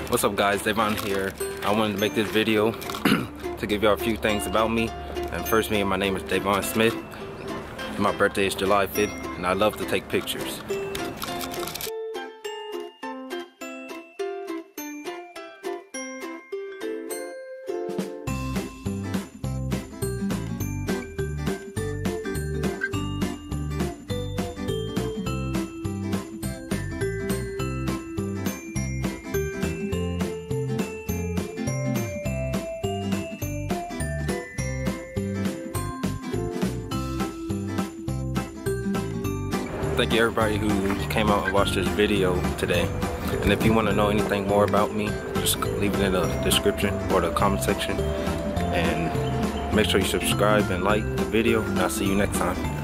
What's up guys, Devon here. I wanted to make this video to give y'all a few things about me. And first, my name is Devon Smith. My birthday is July 5th and I love to take pictures. Thank you everybody who came out and watched this video today. And if you want to know anything more about me, just leave it in the description or the comment section. And make sure you subscribe and like the video, and I'll see you next time.